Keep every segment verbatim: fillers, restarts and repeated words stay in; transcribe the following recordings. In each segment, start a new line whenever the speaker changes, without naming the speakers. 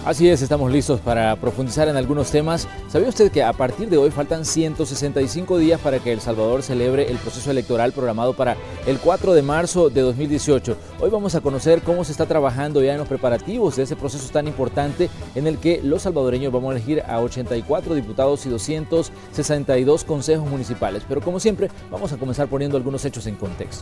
Así es, estamos listos para profundizar en algunos temas. ¿Sabía usted que a partir de hoy faltan ciento sesenta y cinco días para que El Salvador celebre el proceso electoral programado para el cuatro de marzo de dos mil dieciocho? Hoy vamos a conocer cómo se está trabajando ya en los preparativos de ese proceso tan importante en el que los salvadoreños vamos a elegir a ochenta y cuatro diputados y doscientos sesenta y dos consejos municipales. Pero como siempre, vamos a comenzar poniendo algunos hechos en contexto.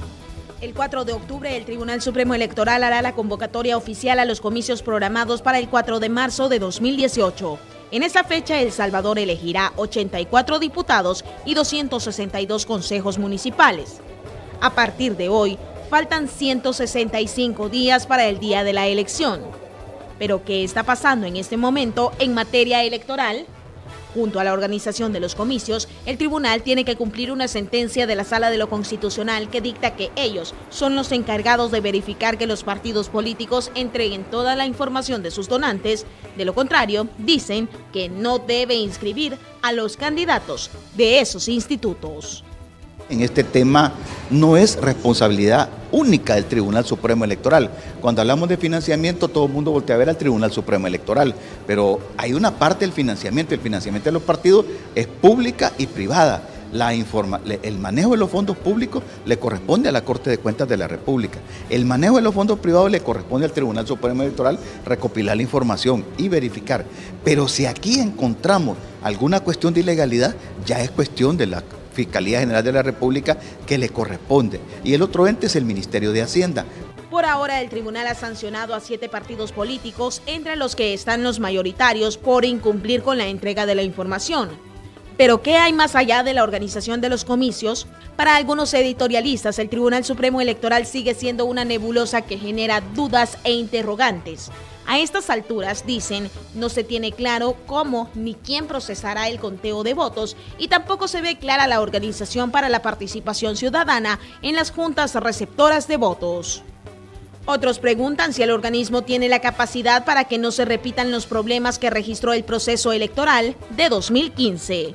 El cuatro de octubre, el Tribunal Supremo Electoral hará la convocatoria oficial a los comicios programados para el cuatro de marzo de dos mil dieciocho. En esa fecha, El Salvador elegirá ochenta y cuatro diputados y doscientos sesenta y dos consejos municipales. A partir de hoy, faltan ciento sesenta y cinco días para el día de la elección. ¿Pero qué está pasando en este momento en materia electoral? Junto a la organización de los comicios, el tribunal tiene que cumplir una sentencia de la Sala de lo Constitucional que dicta que ellos son los encargados de verificar que los partidos políticos entreguen toda la información de sus donantes. De lo contrario, dicen que no debe inscribir a los candidatos de esos institutos.
En este tema no es responsabilidad única del Tribunal Supremo Electoral. Cuando hablamos de financiamiento, todo el mundo voltea a ver al Tribunal Supremo Electoral, pero hay una parte del financiamiento, el financiamiento de los partidos es pública y privada. La informa, el manejo de los fondos públicos le corresponde a la Corte de Cuentas de la República. El manejo de los fondos privados le corresponde al Tribunal Supremo Electoral recopilar la información y verificar. Pero si aquí encontramos alguna cuestión de ilegalidad, ya es cuestión de la Fiscalía General de la República que le corresponde. Y el otro ente es el Ministerio de Hacienda.
Por ahora, el tribunal ha sancionado a siete partidos políticos, entre los que están los mayoritarios, por incumplir con la entrega de la información. Pero ¿qué hay más allá de la organización de los comicios? Para algunos editorialistas, el Tribunal Supremo Electoral sigue siendo una nebulosa que genera dudas e interrogantes. A estas alturas, dicen, no se tiene claro cómo ni quién procesará el conteo de votos y tampoco se ve clara la organización para la participación ciudadana en las juntas receptoras de votos. Otros preguntan si el organismo tiene la capacidad para que no se repitan los problemas que registró el proceso electoral de dos mil quince.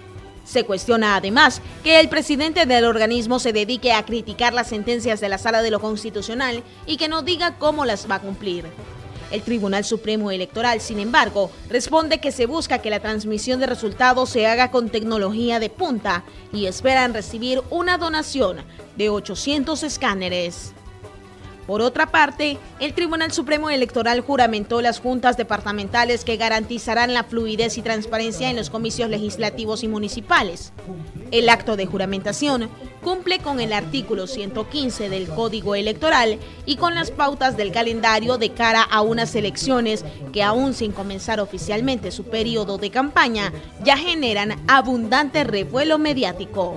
Se cuestiona además que el presidente del organismo se dedique a criticar las sentencias de la Sala de lo Constitucional y que no diga cómo las va a cumplir. El Tribunal Supremo Electoral, sin embargo, responde que se busca que la transmisión de resultados se haga con tecnología de punta y esperan recibir una donación de ochocientos escáneres. Por otra parte, el Tribunal Supremo Electoral juramentó las juntas departamentales que garantizarán la fluidez y transparencia en los comicios legislativos y municipales. El acto de juramentación cumple con el artículo ciento quince del Código Electoral y con las pautas del calendario de cara a unas elecciones que, aún sin comenzar oficialmente su periodo de campaña, ya generan abundante revuelo mediático.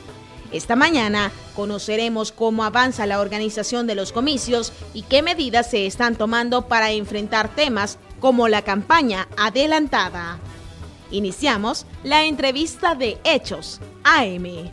Esta mañana conoceremos cómo avanza la organización de los comicios y qué medidas se están tomando para enfrentar temas como la campaña adelantada. Iniciamos la entrevista de Hechos A M.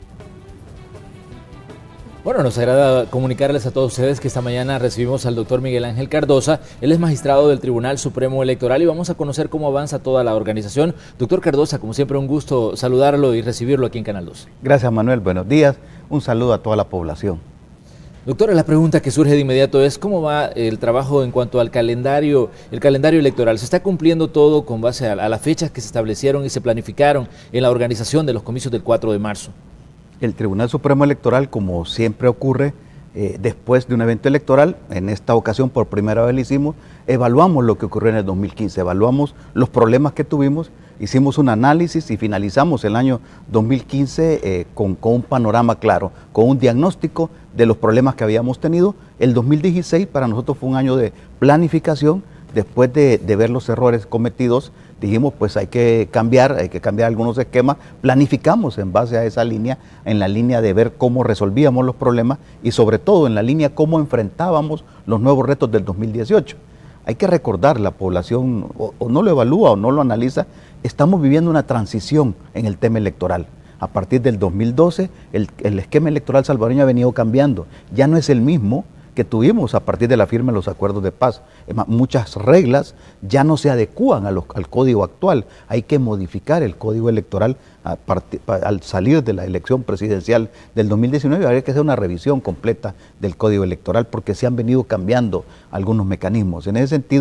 Bueno, nos agrada comunicarles a todos ustedes que esta mañana recibimos al doctor Miguel Ángel Cardosa. Él es magistrado del Tribunal Supremo Electoral y vamos a conocer cómo avanza toda la organización. Doctor Cardosa, como siempre, un gusto saludarlo y recibirlo aquí en Canal dos.
Gracias, Manuel. Buenos días. Un saludo a toda la población.
Doctora, la pregunta que surge de inmediato es ¿cómo va el trabajo en cuanto al calendario, el calendario electoral? ¿Se está cumpliendo todo con base a, a las fechas que se establecieron y se planificaron en la organización de los comicios del cuatro de marzo?
El Tribunal Supremo Electoral, como siempre ocurre eh, después de un evento electoral, en esta ocasión por primera vez lo hicimos, evaluamos lo que ocurrió en el dos mil quince, evaluamos los problemas que tuvimos, hicimos un análisis y finalizamos el año dos mil quince eh, con, con un panorama claro, con un diagnóstico de los problemas que habíamos tenido. El dos mil dieciséis para nosotros fue un año de planificación. Después de, de ver los errores cometidos, dijimos pues hay que cambiar, hay que cambiar algunos esquemas, planificamos en base a esa línea, en la línea de ver cómo resolvíamos los problemas y sobre todo en la línea cómo enfrentábamos los nuevos retos del dos mil dieciocho. Hay que recordar, la población o, o no lo evalúa o no lo analiza, estamos viviendo una transición en el tema electoral. A partir del dos mil doce, el, el esquema electoral salvadoreño ha venido cambiando, ya no es el mismo que tuvimos a partir de la firma de los acuerdos de paz. Muchas reglas ya no se adecúan a los, al código actual. Hay que modificar el código electoral a part, al salir de la elección presidencial del dos mil diecinueve. Habría que hacer una revisión completa del código electoral porque se han venido cambiando algunos mecanismos. En ese sentido,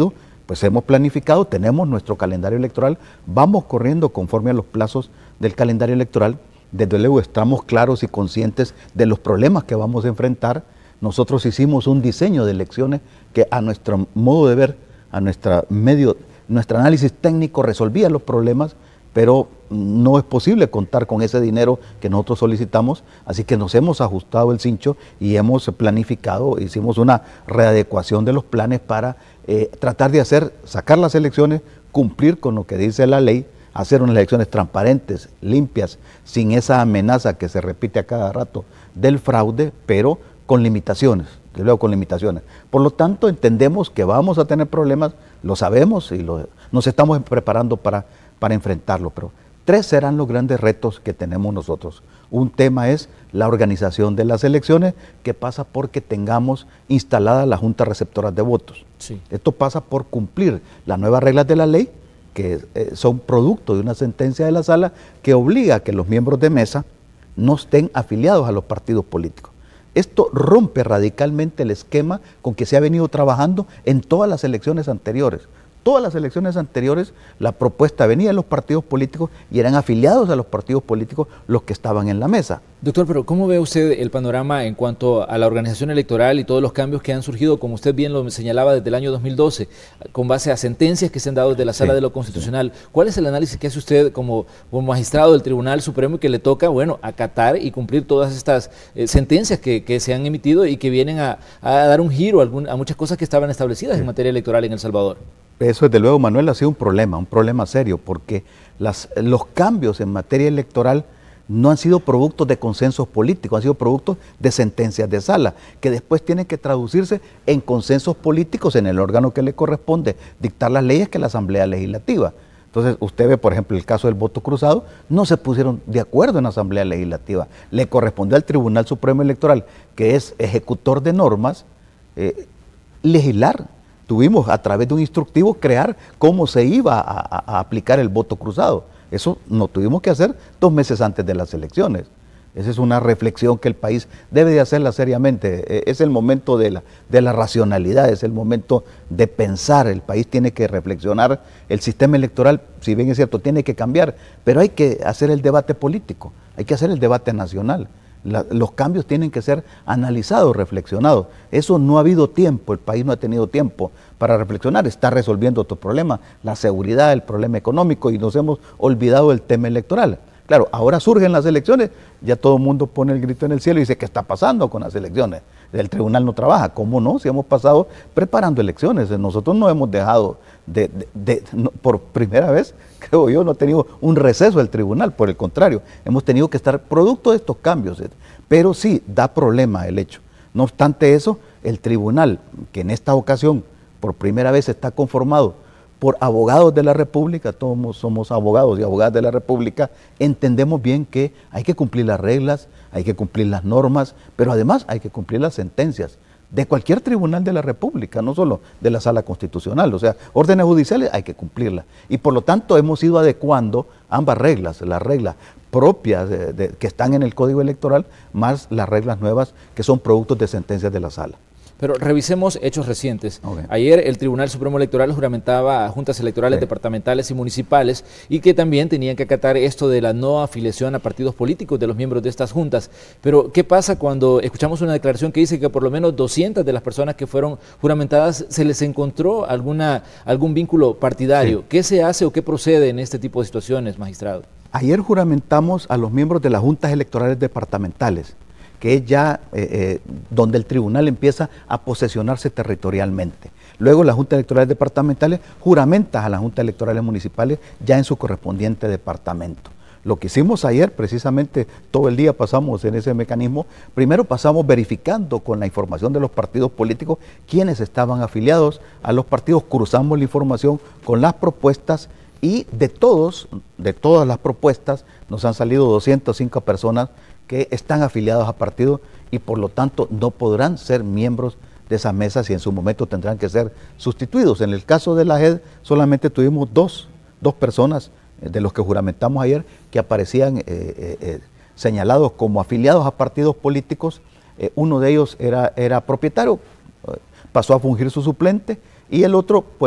pues hemos planificado, tenemos nuestro calendario electoral, vamos corriendo conforme a los plazos del calendario electoral. Desde luego estamos claros y conscientes de los problemas que vamos a enfrentar. Nosotros hicimos un diseño de elecciones que a nuestro modo de ver, a nuestra medio, nuestro análisis técnico resolvía los problemas, pero no es posible contar con ese dinero que nosotros solicitamos, así que nos hemos ajustado el cincho y hemos planificado, hicimos una readecuación de los planes para eh, tratar de hacer, sacar las elecciones, cumplir con lo que dice la ley, hacer unas elecciones transparentes, limpias, sin esa amenaza que se repite a cada rato del fraude, pero con limitaciones, desde luego con limitaciones. Por lo tanto, entendemos que vamos a tener problemas, lo sabemos y lo, nos estamos preparando para, para enfrentarlo, pero tres serán los grandes retos que tenemos nosotros. Un tema es la organización de las elecciones, que pasa porque tengamos instalada la Junta Receptora de Votos. Sí. Esto pasa por cumplir las nuevas reglas de la ley, que eh, son producto de una sentencia de la sala que obliga a que los miembros de mesa no estén afiliados a los partidos políticos. Esto rompe radicalmente el esquema con que se ha venido trabajando en todas las elecciones anteriores. Todas las elecciones anteriores la propuesta venía de los partidos políticos y eran afiliados a los partidos políticos los que estaban en la mesa.
Doctor, pero ¿cómo ve usted el panorama en cuanto a la organización electoral y todos los cambios que han surgido, como usted bien lo señalaba, desde el año dos mil doce, con base a sentencias que se han dado desde la Sala sí, de lo Constitucional? Sí. ¿Cuál es el análisis que hace usted como, como magistrado del Tribunal Supremo y que le toca, bueno, acatar y cumplir todas estas eh, sentencias que, que se han emitido y que vienen a, a dar un giro a, algún, a muchas cosas que estaban establecidas sí. en materia electoral en El Salvador?
Eso desde luego, Manuel, ha sido un problema, un problema serio, porque las, los cambios en materia electoral no han sido productos de consensos políticos, han sido productos de sentencias de sala, que después tienen que traducirse en consensos políticos en el órgano que le corresponde dictar las leyes, que es la Asamblea Legislativa. Entonces, usted ve, por ejemplo, el caso del voto cruzado, no se pusieron de acuerdo en la Asamblea Legislativa. Le correspondió al Tribunal Supremo Electoral, que es ejecutor de normas, eh, legislar. Tuvimos a través de un instructivo crear cómo se iba a, a, a aplicar el voto cruzado. Eso lo tuvimos que hacer dos meses antes de las elecciones. Esa es una reflexión que el país debe de hacerla seriamente. Es el momento de la, de la racionalidad, es el momento de pensar. El país tiene que reflexionar. El sistema electoral, si bien es cierto, tiene que cambiar, pero hay que hacer el debate político, hay que hacer el debate nacional. La, los cambios tienen que ser analizados, reflexionados. Eso no ha habido tiempo, el país no ha tenido tiempo para reflexionar, está resolviendo otros problemas, la seguridad, el problema económico, y nos hemos olvidado del tema electoral. Claro, ahora surgen las elecciones, ya todo el mundo pone el grito en el cielo y dice, ¿qué está pasando con las elecciones? El tribunal no trabaja. ¿Cómo no? Si hemos pasado preparando elecciones, nosotros no hemos dejado de, de, de no, por primera vez, creo yo, no ha tenido un receso del tribunal, por el contrario, hemos tenido que estar producto de estos cambios, pero sí, da problema el hecho. No obstante eso, el tribunal, que en esta ocasión por primera vez está conformado por abogados de la República, todos somos abogados y abogadas de la República, entendemos bien que hay que cumplir las reglas, hay que cumplir las normas, pero además hay que cumplir las sentencias de cualquier tribunal de la República, no solo de la Sala Constitucional, o sea, órdenes judiciales hay que cumplirlas. Y por lo tanto hemos ido adecuando ambas reglas, las reglas propias de, de, que están en el Código Electoral, más las reglas nuevas que son productos de sentencias de la Sala.
Pero revisemos hechos recientes.
Okay.
Ayer el Tribunal Supremo Electoral juramentaba a juntas electorales sí. departamentales y municipales y que también tenían que acatar esto de la no afiliación a partidos políticos de los miembros de estas juntas. Pero ¿qué pasa cuando escuchamos una declaración que dice que por lo menos doscientas de las personas que fueron juramentadas se les encontró alguna, algún vínculo partidario? Sí. ¿Qué se hace o qué procede en este tipo de situaciones, magistrado?
Ayer juramentamos a los miembros de las juntas electorales departamentales, que es ya eh, eh, donde el tribunal empieza a posesionarse territorialmente. Luego las juntas electorales departamentales juramentan a las juntas electorales municipales ya en su correspondiente departamento. Lo que hicimos ayer, precisamente todo el día pasamos en ese mecanismo, primero pasamos verificando con la información de los partidos políticos quiénes estaban afiliados a los partidos, cruzamos la información con las propuestas y de todos, de todas las propuestas, nos han salido doscientas cinco personas que están afiliados a partidos y por lo tanto no podrán ser miembros de esas mesas y en su momento tendrán que ser sustituidos. En el caso de la J E D solamente tuvimos dos, dos personas de los que juramentamos ayer que aparecían eh, eh, eh, señalados como afiliados a partidos políticos. Eh, uno de ellos era, era propietario, eh, pasó a fungir su suplente y el otro pues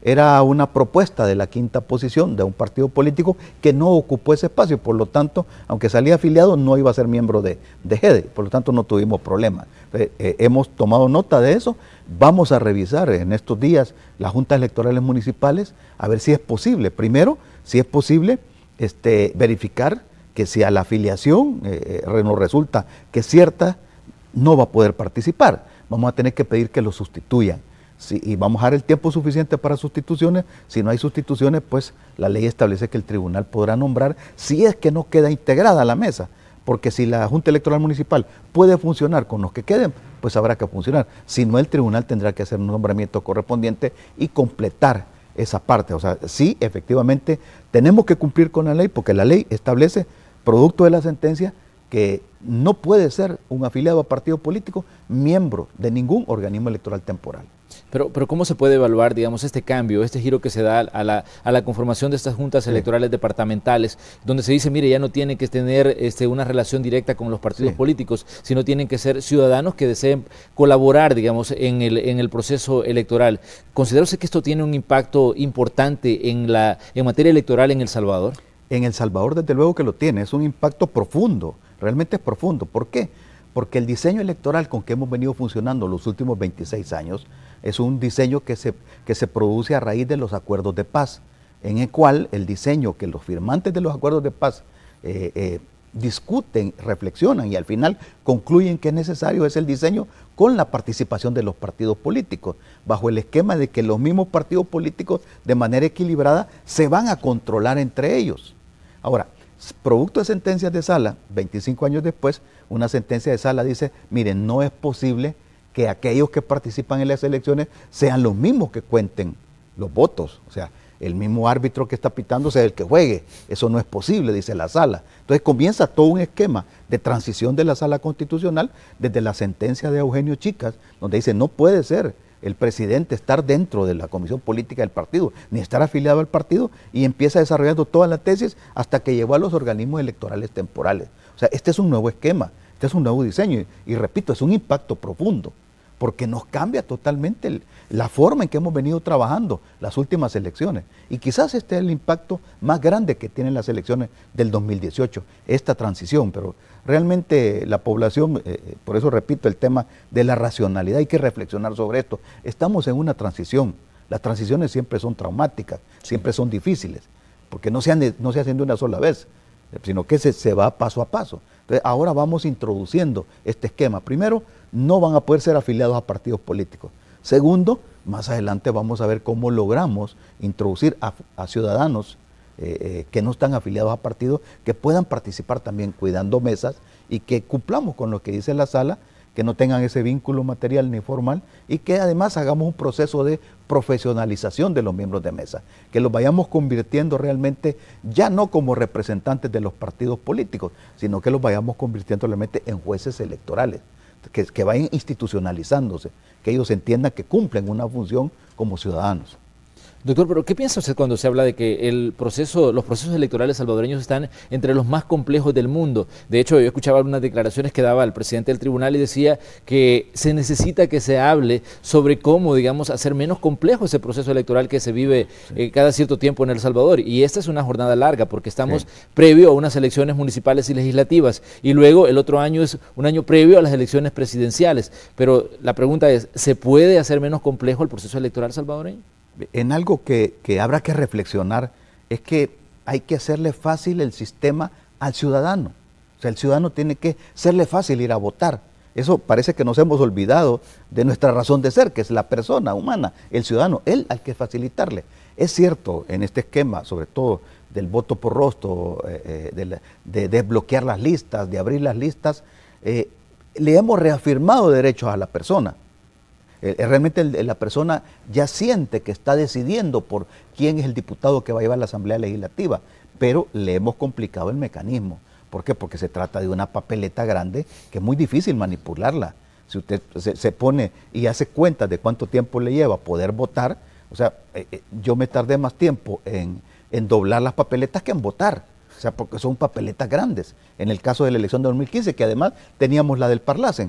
era una propuesta de la quinta posición de un partido político que no ocupó ese espacio, por lo tanto, aunque salía afiliado, no iba a ser miembro de, de G E D E, por lo tanto no tuvimos problemas. Eh, eh, hemos tomado nota de eso, vamos a revisar en estos días las juntas electorales municipales, a ver si es posible, primero, si es posible este, verificar que si a la afiliación eh, nos resulta que cierta no va a poder participar, vamos a tener que pedir que lo sustituyan. Sí, y vamos a dar el tiempo suficiente para sustituciones. Si no hay sustituciones, pues la ley establece que el tribunal podrá nombrar, si es que no queda integrada la mesa, porque si la Junta Electoral Municipal puede funcionar con los que queden, pues habrá que funcionar. Si no, el tribunal tendrá que hacer un nombramiento correspondiente y completar esa parte. O sea, sí, efectivamente, tenemos que cumplir con la ley, porque la ley establece, producto de la sentencia, que no puede ser un afiliado a partido político miembro de ningún organismo electoral temporal.
Pero, pero ¿cómo se puede evaluar, digamos, este cambio, este giro que se da a la, a la conformación de estas juntas sí. electorales departamentales, donde se dice, mire, ya no tienen que tener este, una relación directa con los partidos sí. políticos, sino tienen que ser ciudadanos que deseen colaborar, digamos, en el, en el proceso electoral? ¿Considera usted que esto tiene un impacto importante en, la, en materia electoral en El Salvador?
En El Salvador, desde luego que lo tiene, es un impacto profundo, realmente es profundo. ¿Por qué? Porque el diseño electoral con que hemos venido funcionando los últimos veintiséis años es un diseño que se, que se produce a raíz de los acuerdos de paz, en el cual el diseño que los firmantes de los acuerdos de paz eh, eh, discuten, reflexionan y al final concluyen que es necesario es el diseño con la participación de los partidos políticos, bajo el esquema de que los mismos partidos políticos de manera equilibrada se van a controlar entre ellos. Ahora, producto de sentencias de sala, veinticinco años después, una sentencia de sala dice, miren, no es posible que aquellos que participan en las elecciones sean los mismos que cuenten los votos, o sea, el mismo árbitro que está pitando sea el que juegue, eso no es posible, dice la sala. Entonces comienza todo un esquema de transición de la sala constitucional desde la sentencia de Eugenio Chicas, donde dice, no puede ser el presidente estar dentro de la comisión política del partido, ni estar afiliado al partido, y empieza desarrollando toda la tesis hasta que llegó a los organismos electorales temporales. O sea, este es un nuevo esquema, este es un nuevo diseño, y, y repito, es un impacto profundo, porque nos cambia totalmente el, la forma en que hemos venido trabajando las últimas elecciones. Y quizás este es el impacto más grande que tienen las elecciones del dos mil dieciocho, esta transición, pero realmente la población, eh, por eso repito el tema de la racionalidad, hay que reflexionar sobre esto. Estamos en una transición, las transiciones siempre son traumáticas, siempre son difíciles, porque no se, han, no se hacen de una sola vez, sino que se, se va paso a paso. Entonces, ahora vamos introduciendo este esquema. Primero, no van a poder ser afiliados a partidos políticos. Segundo, más adelante vamos a ver cómo logramos introducir a, a ciudadanos eh, eh, que no están afiliados a partidos, que puedan participar también cuidando mesas y que cumplamos con lo que dice la sala, que no tengan ese vínculo material ni formal y que además hagamos un proceso de profesionalización de los miembros de mesa, que los vayamos convirtiendo realmente ya no como representantes de los partidos políticos, sino que los vayamos convirtiendo realmente en jueces electorales, que, que vayan institucionalizándose, que ellos entiendan que cumplen una función como ciudadanos.
Doctor, pero ¿qué piensa usted cuando se habla de que el proceso, los procesos electorales salvadoreños están entre los más complejos del mundo? De hecho, yo escuchaba algunas declaraciones que daba el presidente del tribunal y decía que se necesita que se hable sobre cómo, digamos, hacer menos complejo ese proceso electoral que se vive sí. eh, cada cierto tiempo en El Salvador. Y esta es una jornada larga porque estamos sí. previo a unas elecciones municipales y legislativas y luego el otro año es un año previo a las elecciones presidenciales. Pero la pregunta es, ¿se puede hacer menos complejo el proceso electoral salvadoreño?
En algo que, que habrá que reflexionar es que hay que hacerle fácil el sistema al ciudadano. O sea, el ciudadano tiene que serle fácil ir a votar. Eso parece que nos hemos olvidado de nuestra razón de ser, que es la persona humana, el ciudadano. Él hay que facilitarle. Es cierto, en este esquema, sobre todo del voto por rostro, eh, de, de desbloquear las listas, de abrir las listas, eh, le hemos reafirmado derechos a la persona. Realmente la persona ya siente que está decidiendo por quién es el diputado que va a llevar a la Asamblea Legislativa, pero le hemos complicado el mecanismo. ¿Por qué? Porque se trata de una papeleta grande que es muy difícil manipularla. Si usted se, se pone y hace cuenta de cuánto tiempo le lleva poder votar, o sea, eh, yo me tardé más tiempo en, en doblar las papeletas que en votar. O sea, porque son papeletas grandes. En el caso de la elección de dos mil quince, que además teníamos la del Parlacen,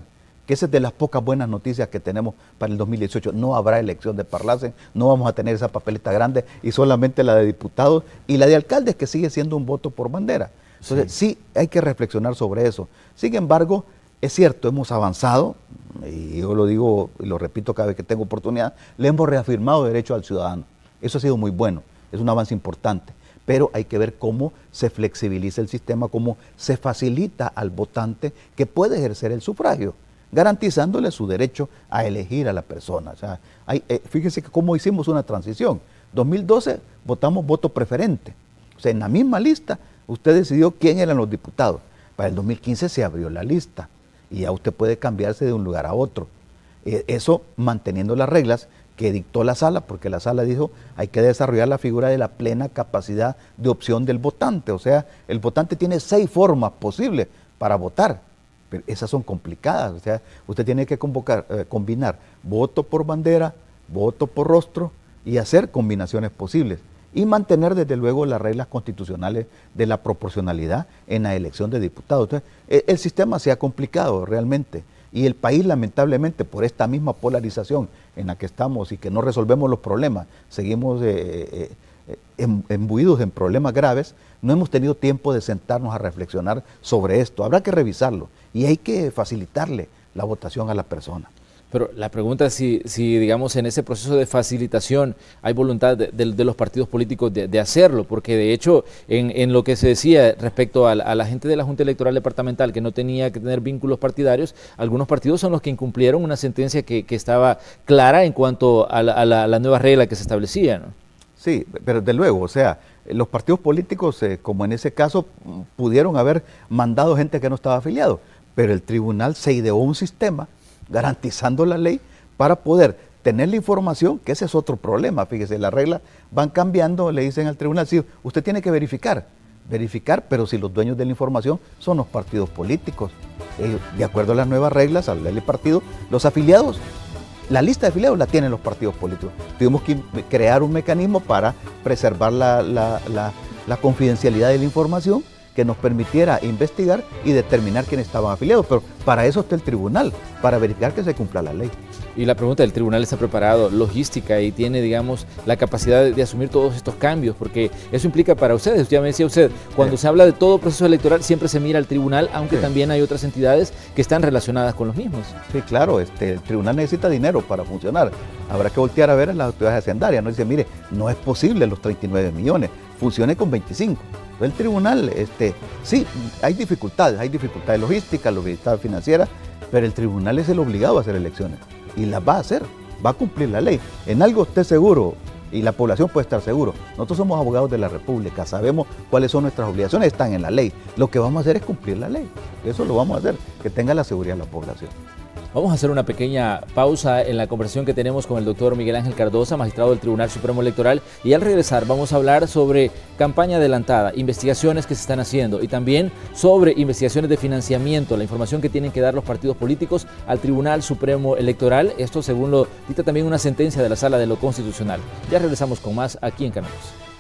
que esa es de las pocas buenas noticias que tenemos para el dos mil dieciocho. No habrá elección de Parlacen, no vamos a tener esa papeleta grande y solamente la de diputados y la de alcaldes, que sigue siendo un voto por bandera. Entonces sí, sí hay que reflexionar sobre eso. Sin embargo, es cierto, hemos avanzado, y yo lo digo y lo repito cada vez que tengo oportunidad, le hemos reafirmado derecho al ciudadano. Eso ha sido muy bueno, es un avance importante. Pero hay que ver cómo se flexibiliza el sistema, cómo se facilita al votante que puede ejercer el sufragio, garantizándole su derecho a elegir a la persona. O sea, hay, eh, fíjense que cómo hicimos una transición. dos mil doce votamos voto preferente. O sea, en la misma lista usted decidió quién eran los diputados. Para el dos mil quince se abrió la lista y ya usted puede cambiarse de un lugar a otro. Eh, eso manteniendo las reglas que dictó la sala, porque la sala dijo hay que desarrollar la figura de la plena capacidad de opción del votante. O sea, el votante tiene seis formas posibles para votar. Pero esas son complicadas, o sea, usted tiene que convocar, eh, combinar voto por bandera, voto por rostro y hacer combinaciones posibles y mantener desde luego las reglas constitucionales de la proporcionalidad en la elección de diputados. Entonces, eh, el sistema se ha complicado realmente y el país lamentablemente por esta misma polarización en la que estamos y que no resolvemos los problemas, seguimos eh, eh, embuidos en problemas graves, no hemos tenido tiempo de sentarnos a reflexionar sobre esto. Habrá que revisarlo y hay que facilitarle la votación a la persona.
Pero la pregunta es si, si, digamos, en ese proceso de facilitación hay voluntad de, de, de los partidos políticos de, de hacerlo, porque de hecho, en, en lo que se decía respecto a, a la gente de la Junta Electoral Departamental que no tenía que tener vínculos partidarios, algunos partidos son los que incumplieron una sentencia que, que estaba clara en cuanto a la, a la, a la nueva regla que se establecía, ¿no?
Sí, pero de luego, o sea, los partidos políticos, eh, como en ese caso, pudieron haber mandado gente que no estaba afiliado, pero el tribunal se ideó un sistema garantizando la ley para poder tener la información, que ese es otro problema. Fíjese, las reglas van cambiando, le dicen al tribunal, sí, usted tiene que verificar, verificar, pero si los dueños de la información son los partidos políticos, ellos, de acuerdo a las nuevas reglas, a la ley del partido, los afiliados, la lista de afiliados la tienen los partidos políticos. Tuvimos que crear un mecanismo para preservar la, la, la, la confidencialidad de la información, que nos permitiera investigar y determinar quiénes estaban afiliados, pero para eso está el tribunal, para verificar que se cumpla la ley.
Y la pregunta, ¿el tribunal está preparado, logística y tiene, digamos, la capacidad de, de asumir todos estos cambios? Porque eso implica para ustedes, usted ya me decía usted, cuando sí. se habla de todo proceso electoral siempre se mira al tribunal, aunque sí. también hay otras entidades que están relacionadas con los mismos.
Sí, claro, este, el tribunal necesita dinero para funcionar. Habrá que voltear a ver a las autoridades hacendarias, no dice, mire, no es posible los treinta y nueve millones, funcione con veinticinco. El tribunal, este, sí, hay dificultades, hay dificultades logísticas, dificultades financieras, pero el tribunal es el obligado a hacer elecciones y las va a hacer, va a cumplir la ley. En algo esté seguro y la población puede estar seguro. Nosotros somos abogados de la República, sabemos cuáles son nuestras obligaciones, están en la ley. Lo que vamos a hacer es cumplir la ley, eso lo vamos a hacer, que tenga la seguridad la población.
Vamos a hacer una pequeña pausa en la conversación que tenemos con el doctor Miguel Ángel Cardosa, magistrado del Tribunal Supremo Electoral, y al regresar vamos a hablar sobre campaña adelantada, investigaciones que se están haciendo y también sobre investigaciones de financiamiento, la información que tienen que dar los partidos políticos al Tribunal Supremo Electoral, esto según lo dicta también una sentencia de la Sala de lo Constitucional. Ya regresamos con más aquí en Canoas.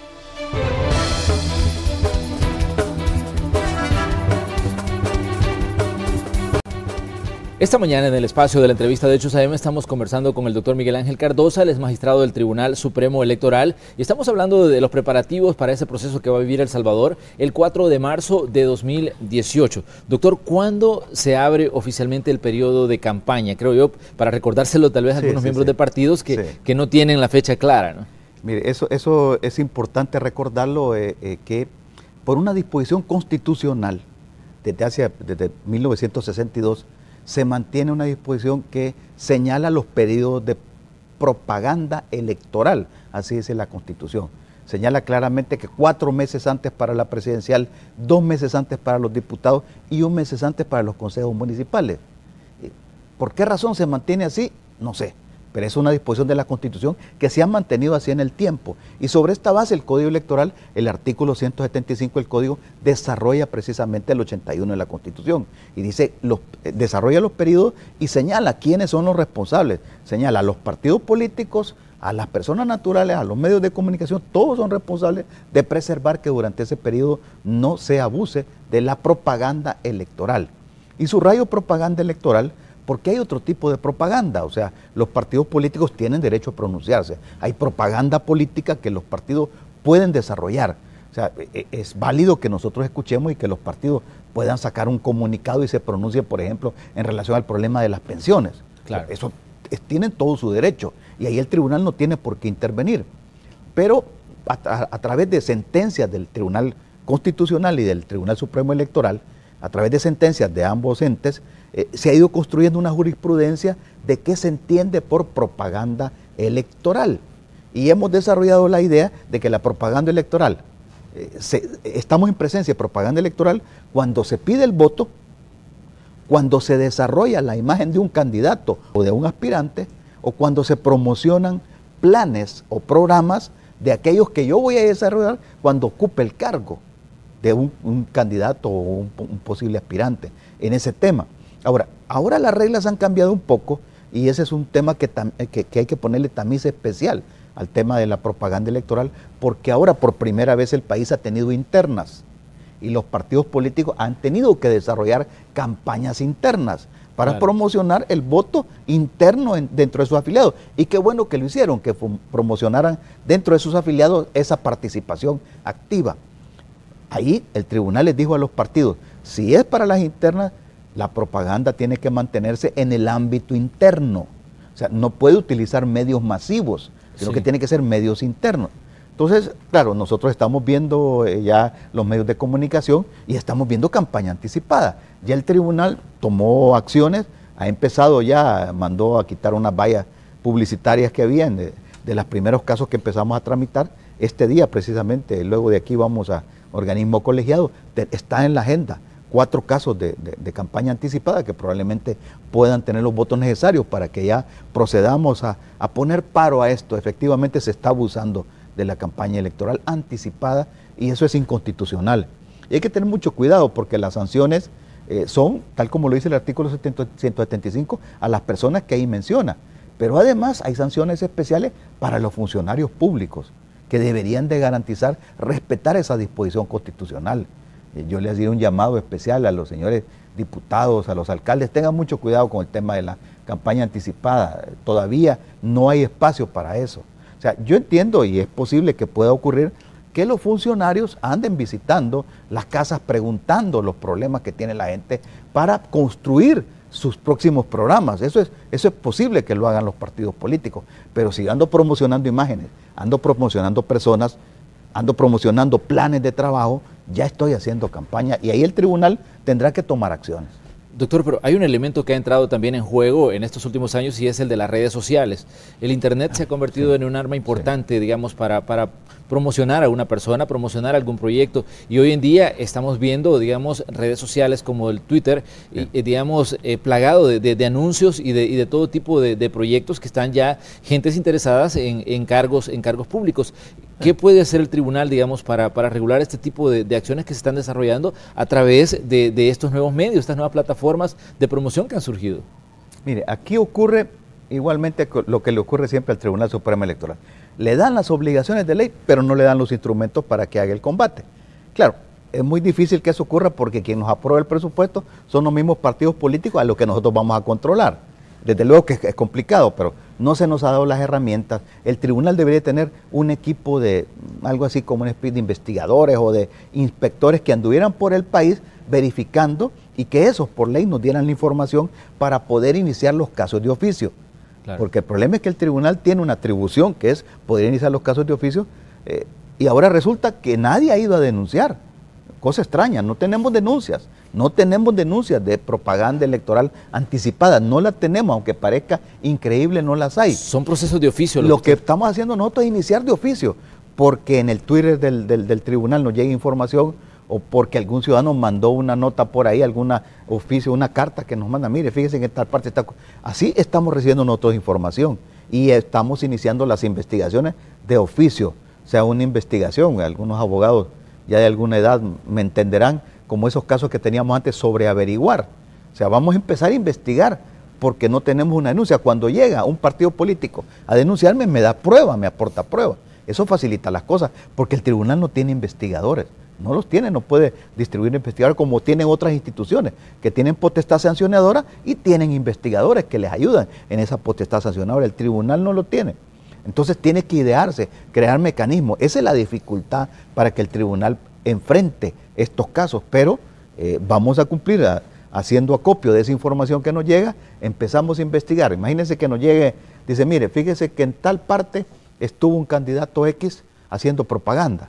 Esta mañana en el espacio de la entrevista de Hechos A M estamos conversando con el doctor Miguel Ángel Cardosa, él es magistrado del Tribunal Supremo Electoral y estamos hablando de los preparativos para ese proceso que va a vivir El Salvador el cuatro de marzo de dos mil dieciocho. Doctor, ¿cuándo se abre oficialmente el periodo de campaña? Creo yo, para recordárselo tal vez a sí, algunos sí, miembros sí. de partidos que, sí. que no tienen la fecha clara, ¿no?
Mire, eso, eso es importante recordarlo, eh, eh, que por una disposición constitucional desde, hacia, desde mil novecientos sesenta y dos se mantiene una disposición que señala los periodos de propaganda electoral, así dice la Constitución. Señala claramente que cuatro meses antes para la presidencial, dos meses antes para los diputados y un mes antes para los consejos municipales. ¿Por qué razón se mantiene así? No sé, pero es una disposición de la Constitución que se ha mantenido así en el tiempo. Y sobre esta base el Código Electoral, el artículo ciento setenta y cinco del Código, desarrolla precisamente el ochenta y uno de la Constitución. Y dice, los, desarrolla los periodos y señala quiénes son los responsables. Señala a los partidos políticos, a las personas naturales, a los medios de comunicación, todos son responsables de preservar que durante ese periodo no se abuse de la propaganda electoral. Y subrayo propaganda electoral Porque hay otro tipo de propaganda, o sea, los partidos políticos tienen derecho a pronunciarse. Hay propaganda política que los partidos pueden desarrollar. O sea, es válido que nosotros escuchemos y que los partidos puedan sacar un comunicado y se pronuncie, por ejemplo, en relación al problema de las pensiones. Claro. Eso es, tienen todo su derecho y ahí el tribunal no tiene por qué intervenir. Pero a, a, a través de sentencias del Tribunal Constitucional y del Tribunal Supremo Electoral, a través de sentencias de ambos entes, eh, se ha ido construyendo una jurisprudencia de qué se entiende por propaganda electoral. Y hemos desarrollado la idea de que la propaganda electoral, eh, se, estamos en presencia de propaganda electoral cuando se pide el voto, cuando se desarrolla la imagen de un candidato o de un aspirante, o cuando se promocionan planes o programas de aquellos que yo voy a desarrollar cuando ocupe el cargo de un, un candidato o un, un posible aspirante en ese tema. Ahora, ahora las reglas han cambiado un poco y ese es un tema que, tam, que, que hay que ponerle tamiz especial al tema de la propaganda electoral, porque ahora por primera vez el país ha tenido internas y los partidos políticos han tenido que desarrollar campañas internas para claro. promocionar el voto interno en, dentro de sus afiliados. Y qué bueno que lo hicieron, que promocionaran dentro de sus afiliados esa participación activa. Ahí el tribunal les dijo a los partidos, si es para las internas, la propaganda tiene que mantenerse en el ámbito interno. O sea, no puede utilizar medios masivos, sino sí. que tiene que ser medios internos. Entonces, claro, nosotros estamos viendo eh, ya los medios de comunicación y estamos viendo campaña anticipada. Ya el tribunal tomó acciones, ha empezado ya, mandó a quitar unas vallas publicitarias que habían de, de los primeros casos que empezamos a tramitar. Este día precisamente, luego de aquí vamos a organismo colegiado, te, está en la agenda cuatro casos de, de, de campaña anticipada que probablemente puedan tener los votos necesarios para que ya procedamos a, a poner paro a esto. Efectivamente se está abusando de la campaña electoral anticipada y eso es inconstitucional. Y hay que tener mucho cuidado porque las sanciones eh, son, tal como lo dice el artículo ciento setenta y cinco, a las personas que ahí menciona. Pero además hay sanciones especiales para los funcionarios públicos que deberían de garantizar, respetar esa disposición constitucional. Eh, yo les haría un llamado especial a los señores diputados, a los alcaldes, tengan mucho cuidado con el tema de la campaña anticipada. Todavía no hay espacio para eso. O sea, yo entiendo y es posible que pueda ocurrir que los funcionarios anden visitando las casas preguntando los problemas que tiene la gente para construir sus próximos programas. Eso es, eso es posible que lo hagan los partidos políticos, pero si ando promocionando imágenes, ando promocionando personas, ando promocionando planes de trabajo, ya estoy haciendo campaña y ahí el tribunal tendrá que tomar acciones.
Doctor, pero hay un elemento que ha entrado también en juego en estos últimos años y es el de las redes sociales. El Internet se ha convertido sí. en un arma importante, sí. digamos, para, para promocionar a una persona, promocionar algún proyecto. Y hoy en día estamos viendo, digamos, redes sociales como el Twitter, sí. y, digamos, eh, plagado de, de, de anuncios y de, y de todo tipo de, de proyectos que están ya gentes interesadas en, en, cargos, en cargos públicos. ¿Qué puede hacer el tribunal, digamos, para, para regular este tipo de, de acciones que se están desarrollando a través de, de estos nuevos medios, estas nuevas plataformas de promoción que han surgido?
Mire, aquí ocurre igualmente lo que le ocurre siempre al Tribunal Supremo Electoral. Le dan las obligaciones de ley, pero no le dan los instrumentos para que haga el combate. Claro, es muy difícil que eso ocurra porque quien nos aprueba el presupuesto son los mismos partidos políticos a los que nosotros vamos a controlar. Desde luego que es complicado, pero no se nos ha dado las herramientas. El tribunal debería tener un equipo de algo así como un especie de investigadores o de inspectores que anduvieran por el país verificando y que esos por ley nos dieran la información para poder iniciar los casos de oficio. Claro. Porque el problema es que el tribunal tiene una atribución que es poder iniciar los casos de oficio eh, y ahora resulta que nadie ha ido a denunciar. Cosa extraña, no tenemos denuncias, no tenemos denuncias de propaganda electoral anticipada, no la tenemos, aunque parezca increíble, no las hay.
Son procesos de oficio.
Lo que estamos haciendo nosotros es iniciar de oficio, porque en el Twitter del, del, del tribunal nos llega información o porque algún ciudadano mandó una nota por ahí, alguna oficio, una carta que nos manda, mire, fíjense en esta parte está... Así estamos recibiendo nosotros información y estamos iniciando las investigaciones de oficio, o sea, una investigación, algunos abogados ya de alguna edad me entenderán, como esos casos que teníamos antes sobre averiguar. O sea, vamos a empezar a investigar porque no tenemos una denuncia. Cuando llega un partido político a denunciarme, me da prueba, me aporta prueba. Eso facilita las cosas porque el tribunal no tiene investigadores. No los tiene, no puede distribuir investigadores como tienen otras instituciones que tienen potestad sancionadora y tienen investigadores que les ayudan en esa potestad sancionadora. El tribunal no lo tiene. Entonces tiene que idearse, crear mecanismos. Esa es la dificultad para que el tribunal enfrente estos casos, pero eh, vamos a cumplir a, haciendo acopio de esa información que nos llega, empezamos a investigar. Imagínense que nos llegue, dice, mire, fíjese que en tal parte estuvo un candidato X haciendo propaganda.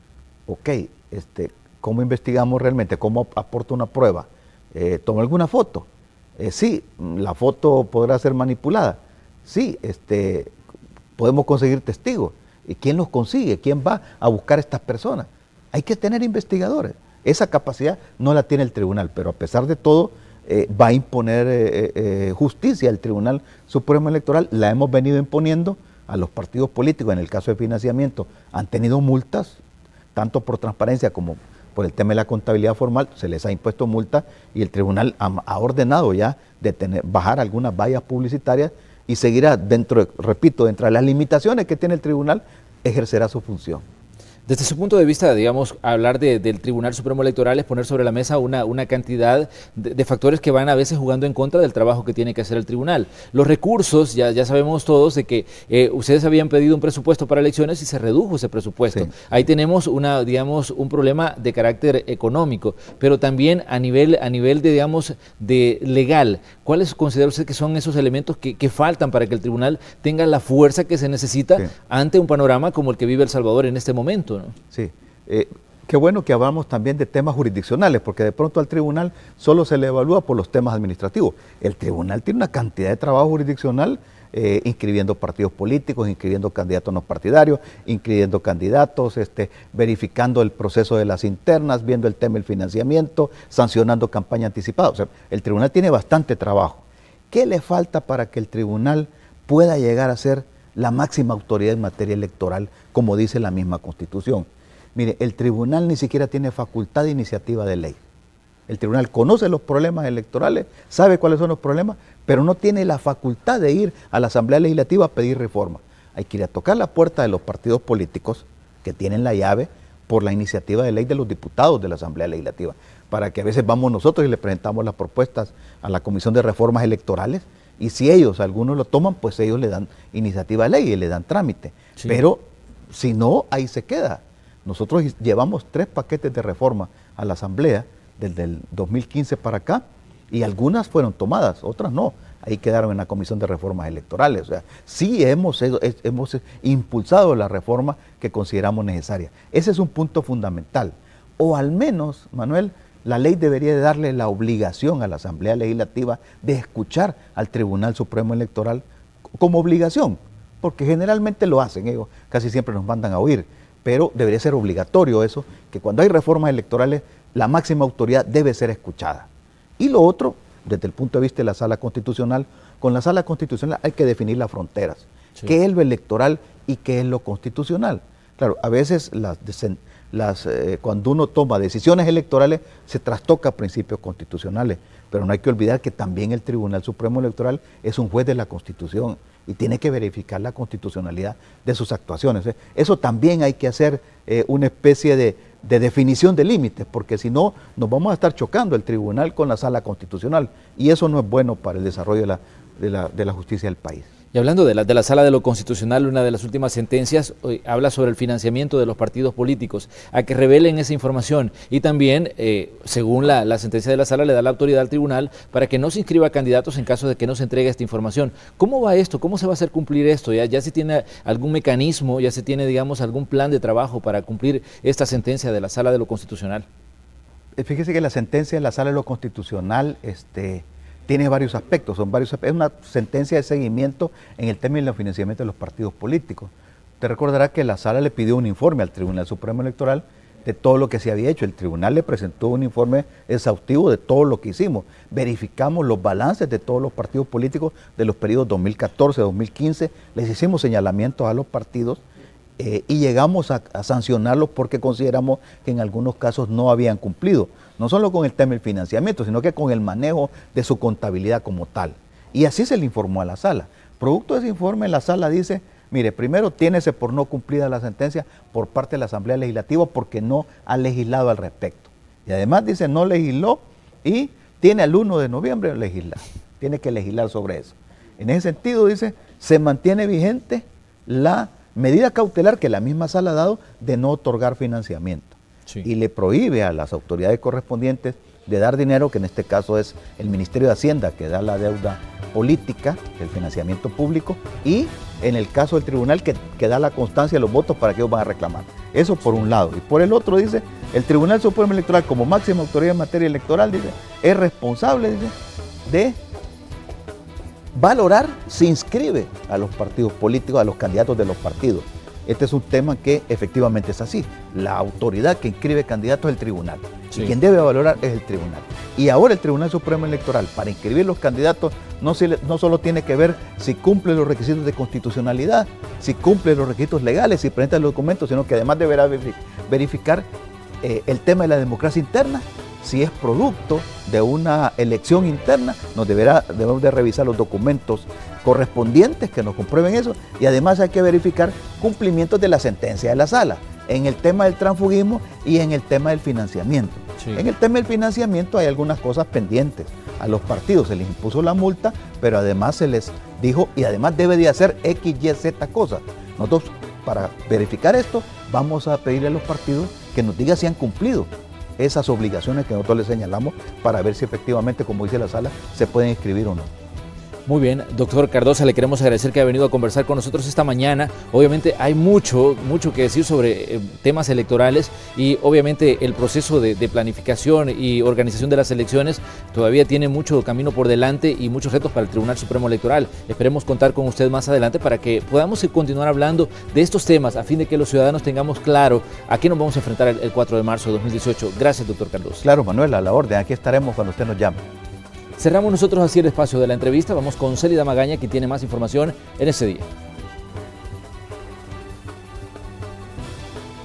Ok, este, ¿cómo investigamos realmente? ¿Cómo aporta una prueba? Eh, ¿Toma alguna foto? Eh, sí, la foto podrá ser manipulada. Sí, este, podemos conseguir testigos. ¿Y quién los consigue? ¿Quién va a buscar a estas personas? Hay que tener investigadores. Esa capacidad no la tiene el tribunal, pero a pesar de todo eh, va a imponer eh, eh, justicia el Tribunal Supremo Electoral. La hemos venido imponiendo a los partidos políticos. En el caso de financiamiento han tenido multas, tanto por transparencia como por el tema de la contabilidad formal, se les ha impuesto multa y el tribunal ha, ha ordenado ya de tener, bajar algunas vallas publicitarias y seguirá dentro, de, repito, dentro de las limitaciones que tiene el tribunal, ejercerá su función.
Desde su punto de vista, digamos, hablar de, del Tribunal Supremo Electoral es poner sobre la mesa una, una cantidad de, de factores que van a veces jugando en contra del trabajo que tiene que hacer el tribunal. Los recursos, ya, ya sabemos todos de que eh, ustedes habían pedido un presupuesto para elecciones y se redujo ese presupuesto. Sí. Ahí tenemos una, digamos, un problema de carácter económico, pero también a nivel, a nivel de, digamos, de legal. ¿Cuáles considera usted que son esos elementos que, que faltan para que el tribunal tenga la fuerza que se necesita sí. ante un panorama como el que vive El Salvador en este momento, ¿no?
Sí, eh, qué bueno que hablamos también de temas jurisdiccionales, porque de pronto al tribunal solo se le evalúa por los temas administrativos. El tribunal tiene una cantidad de trabajo jurisdiccional, eh, inscribiendo partidos políticos, inscribiendo candidatos no partidarios, inscribiendo candidatos, este, verificando el proceso de las internas, viendo el tema del financiamiento, sancionando campaña anticipada. O sea, el tribunal tiene bastante trabajo. ¿Qué le falta para que el tribunal pueda llegar a ser la máxima autoridad en materia electoral, como dice la misma Constitución? Mire, el tribunal ni siquiera tiene facultad de iniciativa de ley. El tribunal conoce los problemas electorales, sabe cuáles son los problemas, pero no tiene la facultad de ir a la Asamblea Legislativa a pedir reforma. Hay que ir a tocar la puerta de los partidos políticos que tienen la llave por la iniciativa de ley de los diputados de la Asamblea Legislativa, para que a veces vamos nosotros y le presentamos las propuestas a la Comisión de Reformas Electorales. Y si ellos, algunos lo toman, pues ellos le dan iniciativa de ley y le dan trámite. Sí. Pero si no, ahí se queda. Nosotros llevamos tres paquetes de reforma a la Asamblea desde el dos mil quince para acá y algunas fueron tomadas, otras no. Ahí quedaron en la Comisión de Reformas Electorales. O sea, sí hemos, hemos impulsado la reforma que consideramos necesaria. Ese es un punto fundamental. O al menos, Manuel, la ley debería de darle la obligación a la Asamblea Legislativa de escuchar al Tribunal Supremo Electoral como obligación, porque generalmente lo hacen, ellos casi siempre nos mandan a oír, pero debería ser obligatorio eso, que cuando hay reformas electorales la máxima autoridad debe ser escuchada. Y lo otro, desde el punto de vista de la Sala Constitucional, con la Sala Constitucional hay que definir las fronteras, sí. qué es lo electoral y qué es lo constitucional. Claro, a veces las Las, eh, cuando uno toma decisiones electorales se trastoca principios constitucionales, pero no hay que olvidar que también el Tribunal Supremo Electoral es un juez de la Constitución y tiene que verificar la constitucionalidad de sus actuaciones. Eso también hay que hacer eh, una especie de, de definición de límites, porque si no nos vamos a estar chocando el tribunal con la Sala Constitucional y eso no es bueno para el desarrollo de la, de la, de la justicia del país.
Y hablando de la, de la Sala de lo Constitucional, una de las últimas sentencias hoy habla sobre el financiamiento de los partidos políticos, a que revelen esa información y también, eh, según la, la sentencia de la Sala, le da la autoridad al tribunal para que no se inscriba candidatos en caso de que no se entregue esta información. ¿Cómo va esto? ¿Cómo se va a hacer cumplir esto? ¿Ya, ya se tiene algún mecanismo, ya se tiene, digamos, algún plan de trabajo para cumplir esta sentencia de la Sala de lo Constitucional?
Fíjese que la sentencia de la Sala de lo Constitucional, este... tiene varios aspectos, son varios aspectos. Es una sentencia de seguimiento en el tema del financiamiento de los partidos políticos. Te recordará que la Sala le pidió un informe al Tribunal Supremo Electoral de todo lo que se había hecho. El tribunal le presentó un informe exhaustivo de todo lo que hicimos. Verificamos los balances de todos los partidos políticos de los periodos dos mil catorce a dos mil quince, les hicimos señalamientos a los partidos eh, y llegamos a, a sancionarlos porque consideramos que en algunos casos no habían cumplido. No solo con el tema del financiamiento, sino que con el manejo de su contabilidad como tal. Y así se le informó a la Sala. Producto de ese informe, la Sala dice, Mire, primero, tiénese por no cumplida la sentencia por parte de la Asamblea Legislativa porque no ha legislado al respecto. Y además dice, no legisló y tiene al uno de noviembre legislar. Tiene que legislar sobre eso. En ese sentido, dice, se mantiene vigente la medida cautelar que la misma sala ha dado de no otorgar financiamiento. Sí. Y le prohíbe a las autoridades correspondientes de dar dinero, que en este caso es el Ministerio de Hacienda, que da la deuda política, el financiamiento público, y en el caso del tribunal, que, que da la constancia de los votos para que ellos van a reclamar. Eso por un lado. Y por el otro dice, el Tribunal Supremo Electoral, como máxima autoridad en materia electoral, dice, es responsable, dice, de valorar si inscribe a los partidos políticos, a los candidatos de los partidos. Este es un tema que efectivamente es así. La autoridad que inscribe candidatos es el tribunal. Sí. Y quien debe valorar es el tribunal. Y ahora el Tribunal Supremo Electoral, para inscribir los candidatos, no, se, no solo tiene que ver si cumple los requisitos de constitucionalidad, si cumple los requisitos legales, si presenta los documentos, sino que además deberá verificar eh, el tema de la democracia interna. Si es producto de una elección interna, nos deberá, debemos de revisar los documentos correspondientes que nos comprueben eso, y además hay que verificar cumplimientos de la sentencia de la sala en el tema del transfugismo y en el tema del financiamiento. Sí. En el tema del financiamiento hay algunas cosas pendientes. A los partidos se les impuso la multa, pero además se les dijo, y además debe de hacer X, Y, Z cosas. Nosotros, para verificar esto, vamos a pedirle a los partidos que nos digan si han cumplido esas obligaciones que nosotros les señalamos para ver si efectivamente, como dice la sala, se pueden inscribir o no.
Muy bien, doctor Cardosa, le queremos agradecer que haya venido a conversar con nosotros esta mañana. Obviamente hay mucho, mucho que decir sobre eh, temas electorales y obviamente el proceso de, de planificación y organización de las elecciones todavía tiene mucho camino por delante y muchos retos para el Tribunal Supremo Electoral. Esperemos contar con usted más adelante para que podamos continuar hablando de estos temas a fin de que los ciudadanos tengamos claro a qué nos vamos a enfrentar el, el cuatro de marzo de dos mil dieciocho. Gracias, doctor Cardosa.
Claro, Manuel, a la orden. Aquí estaremos cuando usted nos llame.
Cerramos nosotros así el espacio de la entrevista. Vamos con Célida Magaña, que tiene más información en ese día.